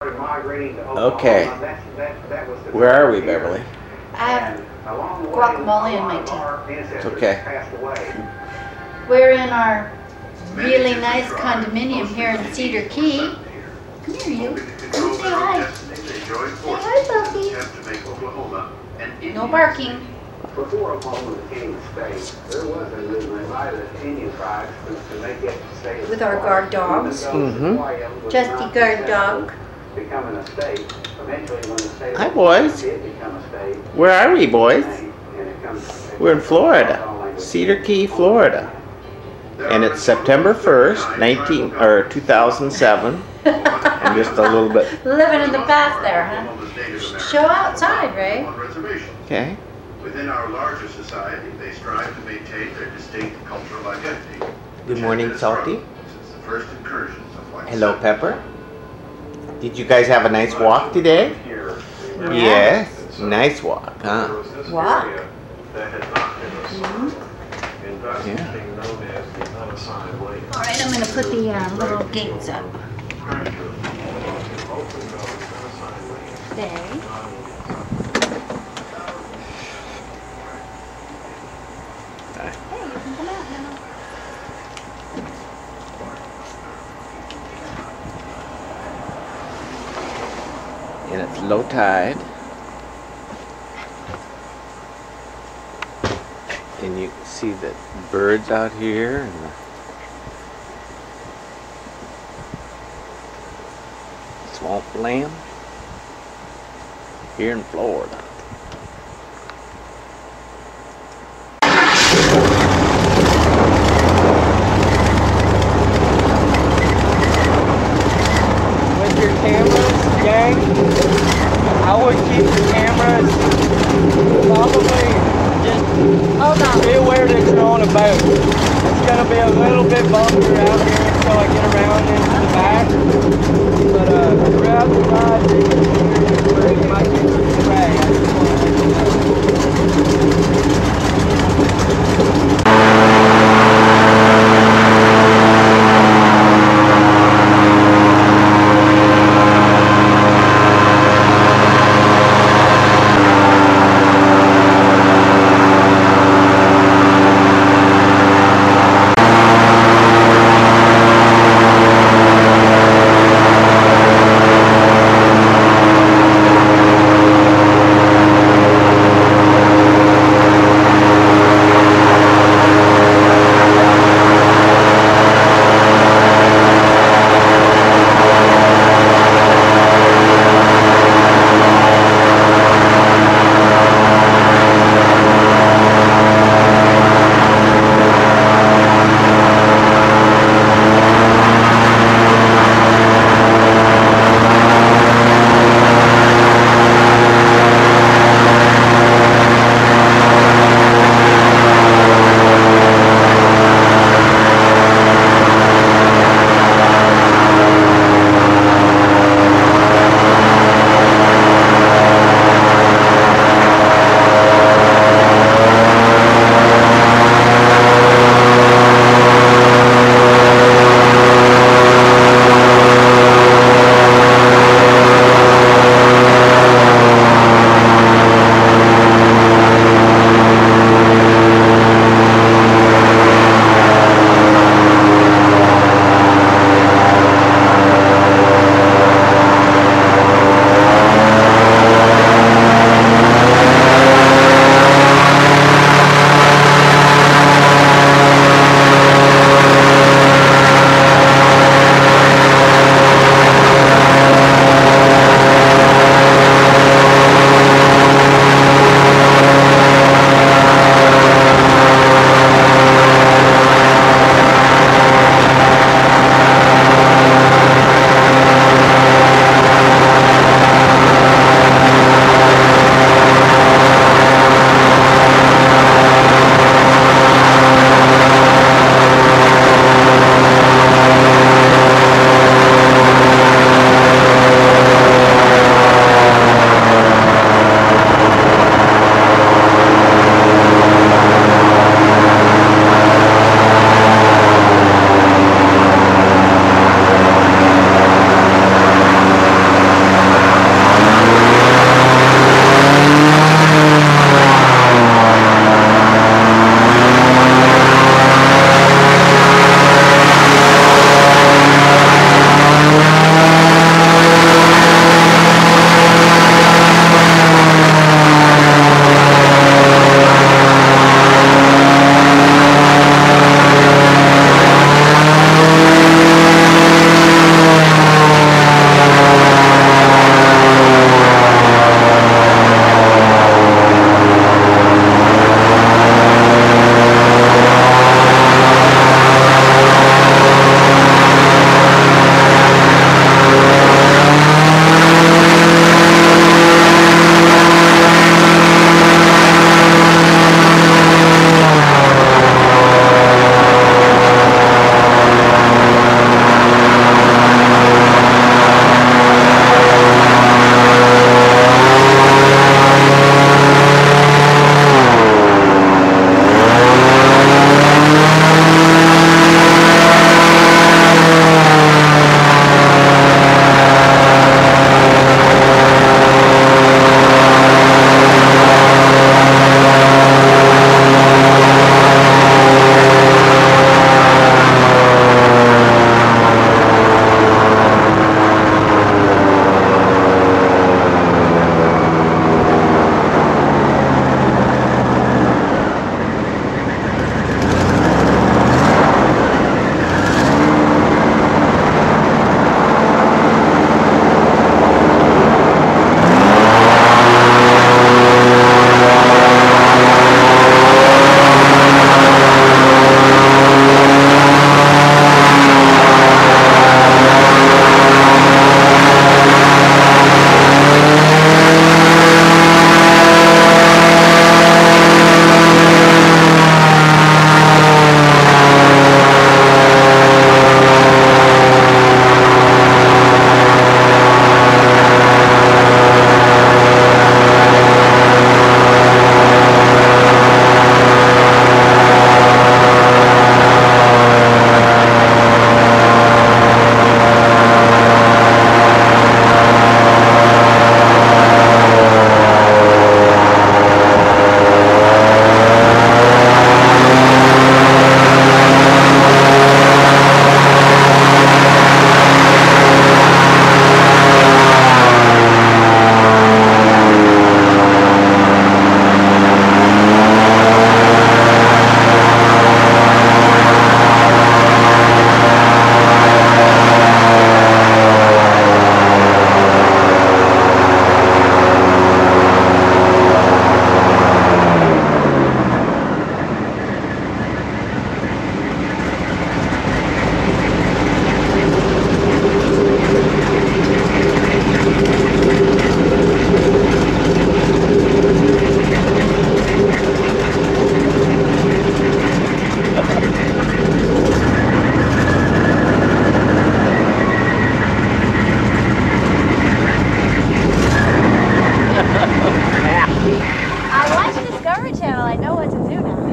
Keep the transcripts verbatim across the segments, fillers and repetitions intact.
Okay. Where are we, Beverly? I have guacamole in my tea. It's okay. We're in our really nice condominium here in Cedar Key. Come here, you. Come say hi. Say hi, Buffy. No barking. Before Oklahoma became a state, there was a movement by the Indian tribes to make it a state. With our guard dogs. Mm-hmm. Justy guard dog. Becoming a state. Eventually, when the state Hi, boys. did become a state. Where are we, boys? And it comes, We're in Florida, Cedar Key, Florida, and it's September first, nineteen or two thousand seven. And just a little bit. Living in the past there, huh? Show outside, Ray. Okay. Within our larger society, they strive to maintain their distinct cultural identity. Good morning, Salty. Since the first incursions of white Hello, settlers. Pepper. Did you guys have a nice walk today? Yes. Nice walk, huh? Walk? Yeah. All right, I'm going to put the uh, little gates up. Stay. Hey, you can come out now. And it's low tide. And you can see the birds out here and the swamp lamb here in Florida. With your cameras, gang, I would keep the cameras probably just Hold on. be aware that you're on a boat. It's going to be a little bit bumpier out here until I get around into the back. But uh, throughout the ride, you might get some spray. I just want to let you know.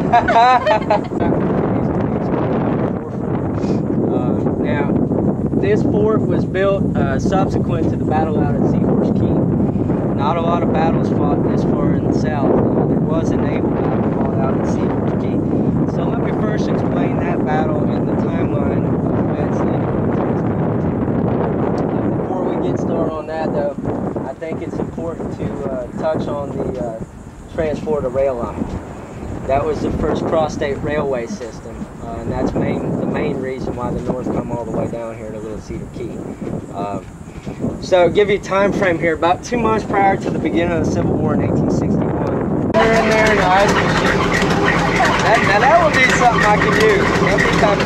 uh, now, this fort was built uh, subsequent to the battle out at Seahorse Key. Not a lot of battles fought this far in the south. Uh, there was a naval battle fought out at Seahorse Key. So let me first explain that battle and the timeline of events leading up to this battle. Uh, before we get started on that, though, I think it's important to uh, touch on the uh, Trans-Florida Rail Line. That was the first cross-state railway system, uh, and that's main, the main reason why the North come all the way down here to Little Cedar Key. Uh, so, give you a time frame here. About two months prior to the beginning of the Civil War in eighteen sixty-one, they're in there in the ice machine. That, now that would be something I could use. That'd be kind of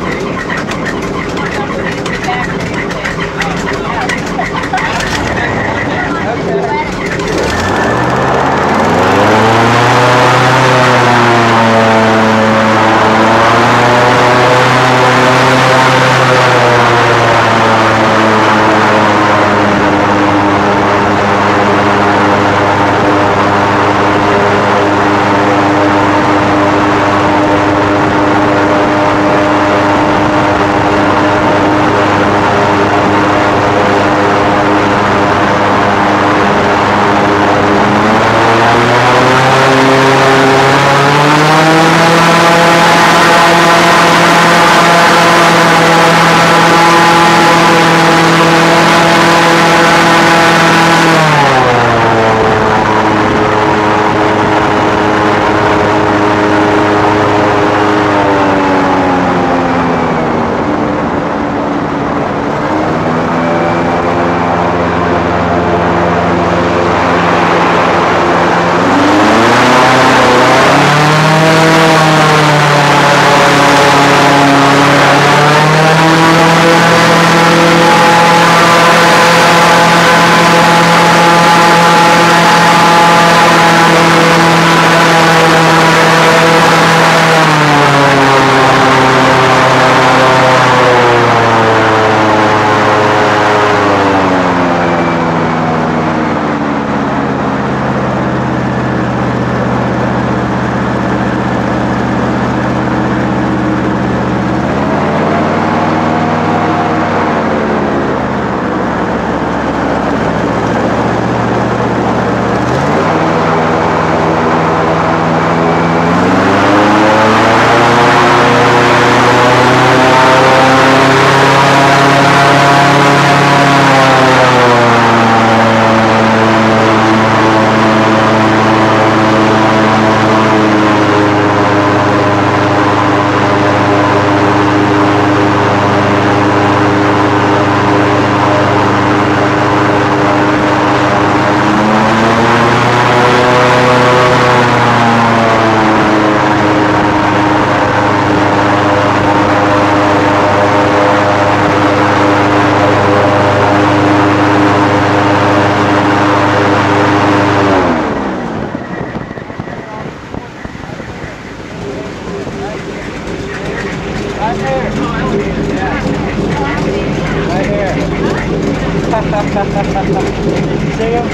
See him?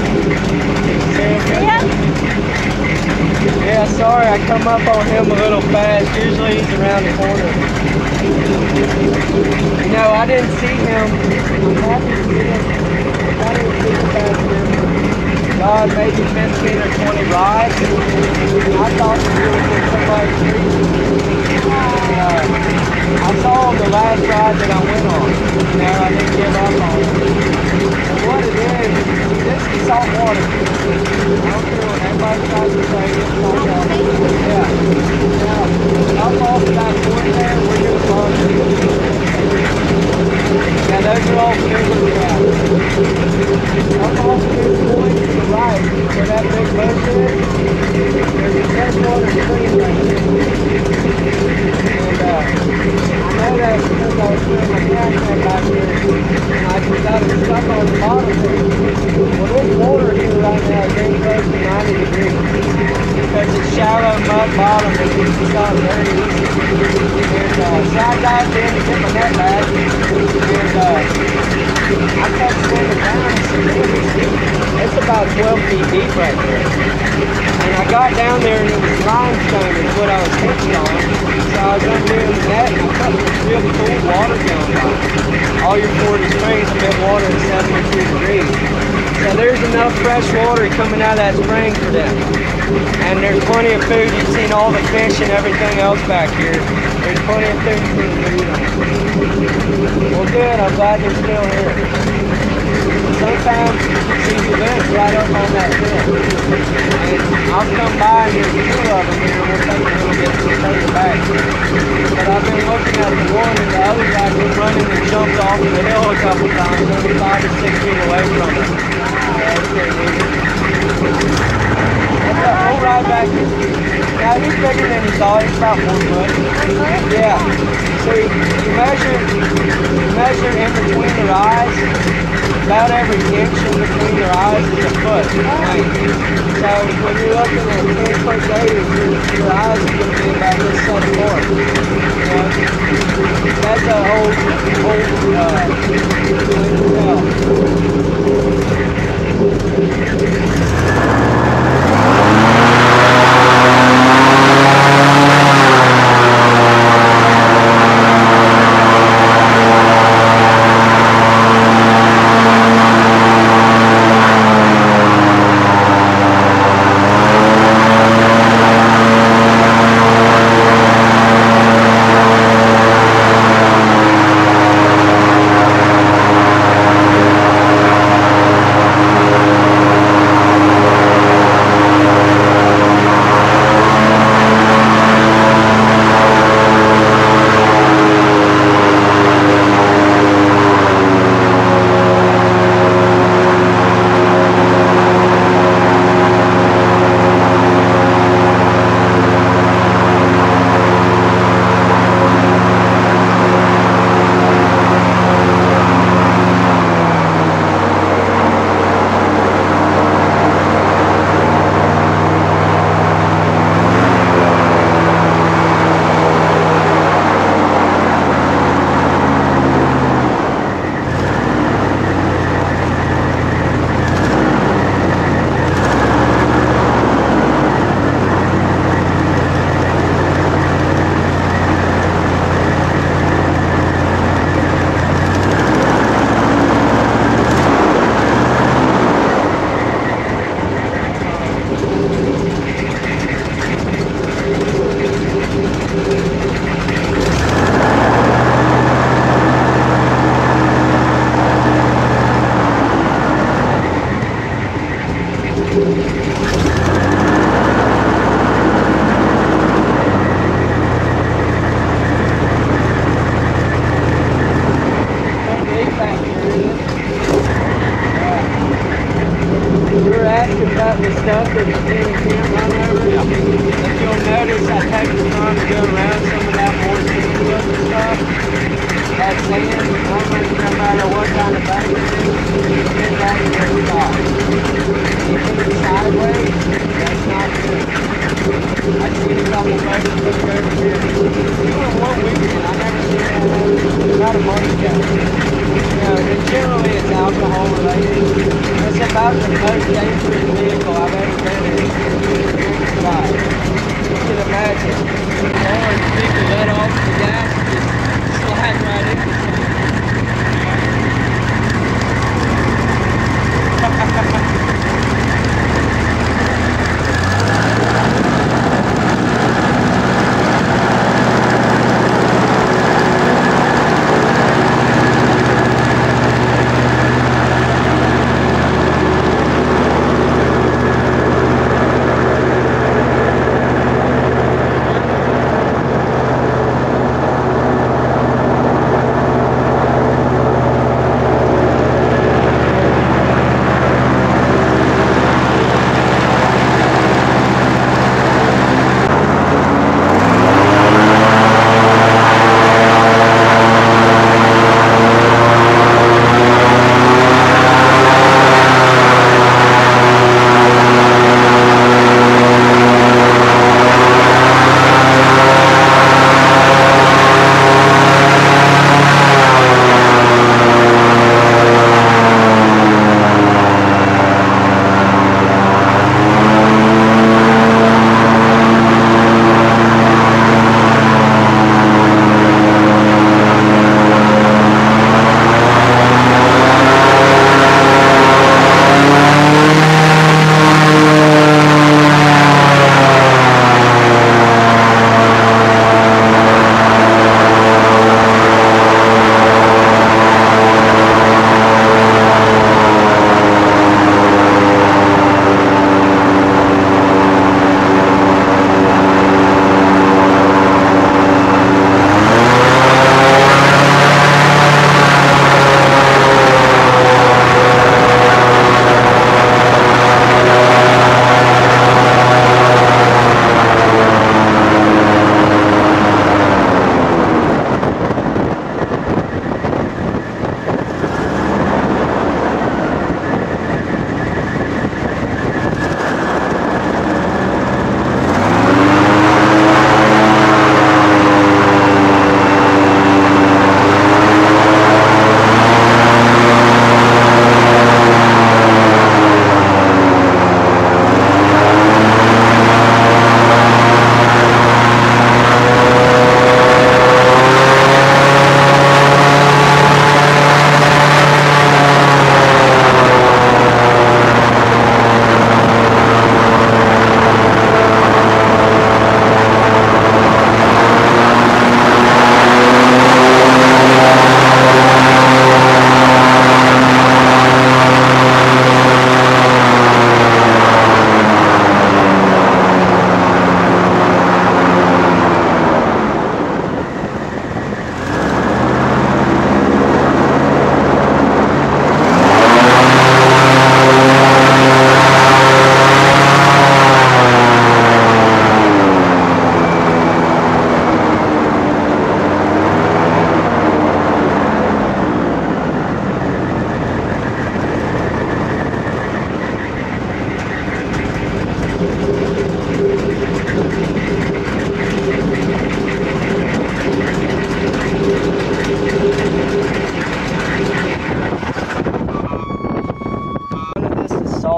See him? Yeah. Yeah, sorry, I come up on him a little fast. Usually he's around the corner. No, I didn't see him. I'm happy to see him. I didn't see him back here. God, maybe fifteen or twenty rides. I thought we were in somebody's street. And, uh, I saw him the last ride that I went on. You know, I didn't give up on him. And what it is, this is salt water. I don't care what everybody tries to say, it's salt water. Yeah. Now, up off of that point there, where you're the launcher. Now, those are all figures we have. Up off of this point to the right, where that big bush is, there's a freshwater stream right there. And, uh, I know that because I was doing my catch back here, and I just got it stuck on the bottom there. Well, this water here right now is getting close to ninety degrees because it's shallow mud bottom and it's just got very easy. And uh, so I dived in to get my net back, and uh, I kept swimming down and said, it's about twelve feet deep right there. And I got down there and it was limestone is what I was hitting on. So I was undoing the net and I felt this real cool water going by. All your forty springs have been water at seventy-two degrees. So there's enough fresh water coming out of that spring for them. And there's plenty of food. You've seen all the fish and everything else back here. There's plenty of food for them to eat on. Well good, I'm glad they're still here. Sometimes these events right up on that hill. And I'll come by and there's two of them here and we'll take a little bit further back. But I've been looking at the one and the other guy been running and jumped off the hill a couple times, only five or six feet away from us. We'll ride back. Now he's bigger than he thought. He's about four foot. Yeah. See, you measure, you measure in between their eyes. About every inch in between their eyes is a foot. Right? So when you're looking at ten foot gators, your, your eyes are going to be about this set apart. You know? That's a whole, whole, uh, thing to tell. About the stuff that you can't run over. If you'll notice, I take the time to go around some of that more seafood stuff. That sand, almost no matter what kind of bank it is, it's not even a stop. You put it sideways, that's not good. I seen a couple places put it over here. Doing one weekend, I never seen that about a month ago. You know, and generally it's alcohol related. It's about the most dangerous vehicle I've ever been in. You can imagine. Or people let off the gas and just slide right into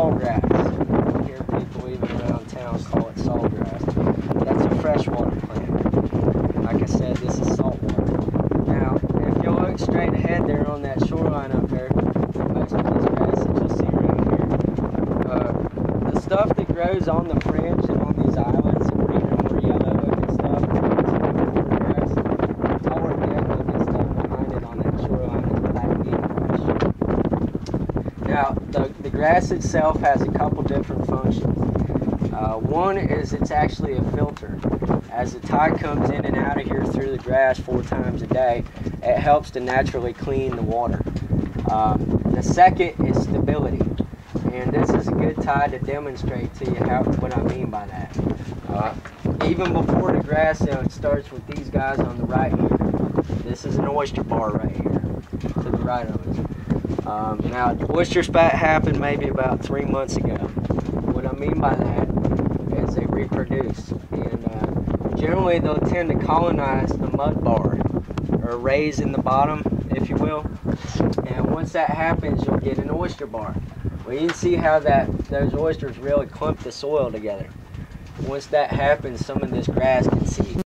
sawgrass. I hear people even around town call it sawgrass. That's a freshwater plant. Like I said, this is saltwater. Now, if you look straight ahead there on that shoreline up there, most of this grass that you'll see around here, uh, the stuff that grows on the fringe and on these islands, the green and more yellow looking stuff, grass, the taller dead looking stuff behind it on that shoreline is black bean. Now, the, the grass itself has a couple different functions. Uh, one is it's actually a filter. As the tide comes in and out of here through the grass four times a day, it helps to naturally clean the water. Um, the second is stability. And this is a good tide to demonstrate to you how, what I mean by that. Uh, even before the grass, you know, it starts with these guys on the right here. This is an oyster bar right here to the right of us. Um, now, the oyster spat happened maybe about three months ago. What I mean by that is they reproduce. And uh, generally, they'll tend to colonize the mud bar, or raise in the bottom, if you will. And once that happens, you'll get an oyster bar. Well, you can see how that those oysters really clump the soil together. Once that happens, some of this grass can seed.